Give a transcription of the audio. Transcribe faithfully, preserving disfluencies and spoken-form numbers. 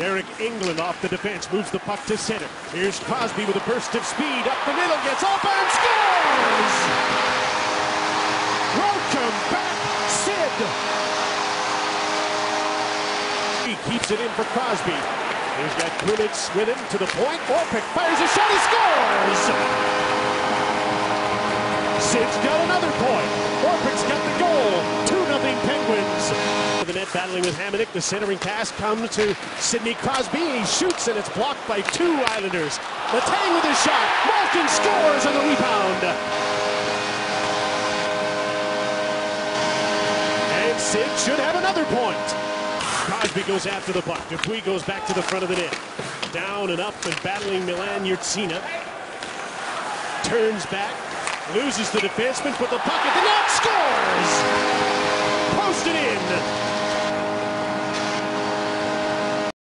Derek England off the defense, moves the puck to center. Here's Crosby with a burst of speed, up the middle, gets open, scores! Welcome back, Sid! He keeps it in for Crosby. He's got Kunitz with him to the point. Orpik fires a shot, he scores! Sid's got another point. Orpik's got the goal. two nothing Penguins. The net battling with Hamonic. The centering pass comes to Sidney Crosby. He shoots and it's blocked by two Islanders. Letang with his shot. Malkin scores on the rebound. And Sid should have another point. Crosby goes after the puck. Dupuis goes back to the front of the net. Down and up and battling Milan Yurtsina. Turns back. Loses the defenseman, put the puck at the net, scores!